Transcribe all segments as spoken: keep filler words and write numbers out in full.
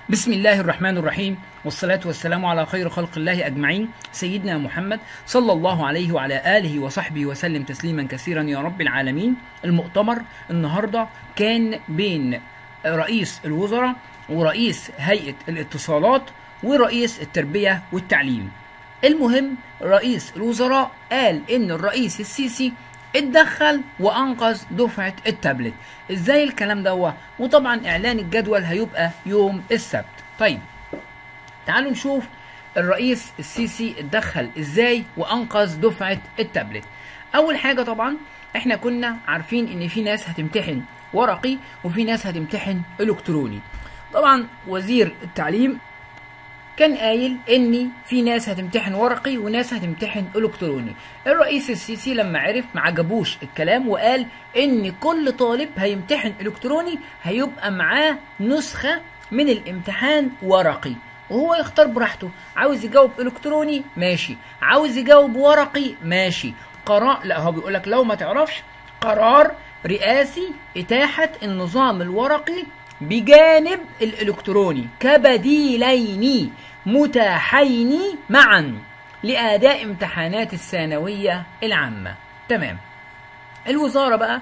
بسم الله الرحمن الرحيم، والصلاة والسلام على خير خلق الله أجمعين، سيدنا محمد صلى الله عليه وعلى آله وصحبه وسلم تسليما كثيرا يا رب العالمين. المؤتمر النهاردة كان بين رئيس الوزراء ورئيس هيئة الاتصالات ورئيس التربية والتعليم. المهم رئيس الوزراء قال إن الرئيس السيسي اتدخل وانقذ دفعه التابلت. ازاي الكلام ده؟ وطبعا اعلان الجدول هيبقى يوم السبت. طيب تعالوا نشوف الرئيس السيسي اتدخل ازاي وانقذ دفعه التابلت. اول حاجه طبعا احنا كنا عارفين ان في ناس هتمتحن ورقي وفي ناس هتمتحن الكتروني. طبعا وزير التعليم كان قايل ان في ناس هتمتحن ورقي وناس هتمتحن الكتروني. الرئيس السيسي لما عرف ما عجبوش الكلام وقال ان كل طالب هيمتحن الكتروني هيبقى معاه نسخة من الامتحان ورقي وهو يختار براحته، عاوز يجاوب الكتروني ماشي، عاوز يجاوب ورقي ماشي. قرار لا هو بيقول لك لو ما تعرفش قرار رئاسي اتاحة النظام الورقي بجانب الإلكتروني كبديلين متاحين معا لأداء امتحانات الثانوية العامة. تمام. الوزارة بقى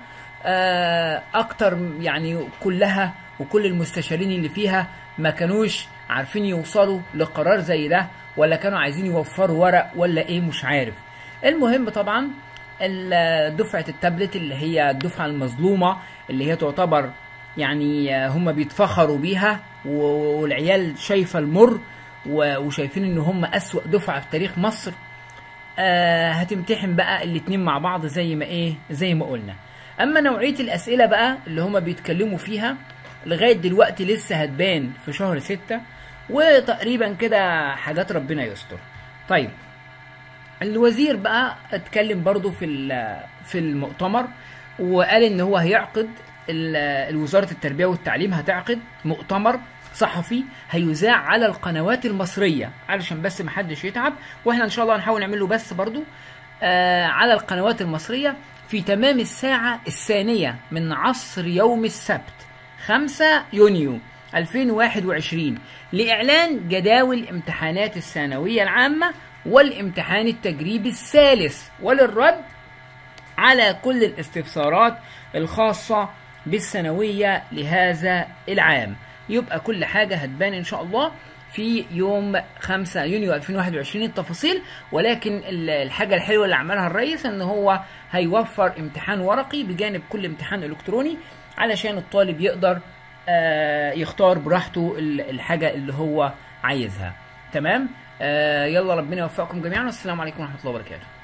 أكتر يعني كلها وكل المستشارين اللي فيها ما كانوش عارفين يوصلوا لقرار زي ده، ولا كانوا عايزين يوفروا ورق ولا ايه مش عارف. المهم طبعا دفعة التابلت اللي هي الدفعة المظلومة اللي هي تعتبر يعني هم بيتفخروا بيها والعيال شايفه المر وشايفين ان هم اسوأ دفعه في تاريخ مصر. آه هتمتحن بقى الاتنين مع بعض زي ما ايه زي ما قلنا. اما نوعيه الاسئله بقى اللي هم بيتكلموا فيها لغايه دلوقتي لسه هتبان في شهر ستة وتقريبا كده حاجات ربنا يستر. طيب الوزير بقى اتكلم برضو في في المؤتمر وقال ان هو هيعقد وزارة التربية والتعليم هتعقد مؤتمر صحفي هيذاع على القنوات المصرية علشان بس محدش يتعب، واحنا ان شاء الله هنحاول نعمله بس برضو آه على القنوات المصرية في تمام الساعة الثانية من عصر يوم السبت خمسة يونيو ألفين وواحد وعشرين لإعلان جداول امتحانات الثانوية العامة والامتحان التجريبي الثالث وللرد على كل الاستفسارات الخاصة بالثانوية لهذا العام. يبقى كل حاجة هتبان ان شاء الله في يوم خمسة يونيو ألفين وواحد وعشرين التفاصيل. ولكن الحاجة الحلوة اللي عملها الرئيس ان هو هيوفر امتحان ورقي بجانب كل امتحان الكتروني علشان الطالب يقدر يختار براحته الحاجة اللي هو عايزها. تمام. يلا ربنا يوفقكم جميعا، والسلام عليكم ورحمة الله وبركاته.